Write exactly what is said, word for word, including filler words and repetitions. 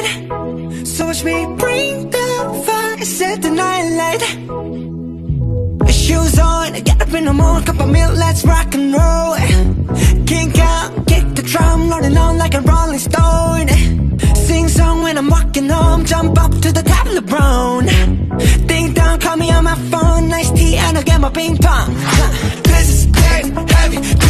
So watch me bring the fire, set the night light. Shoes on, get up in the morning, cup of milk, let's rock and roll. Kink out, kick the drum, rolling on like a rolling stone. Sing song when I'm walking home, jump up to the top of LeBron. Ding dong, call me on my phone, nice tea and I'll get my ping pong. This is getting heavy.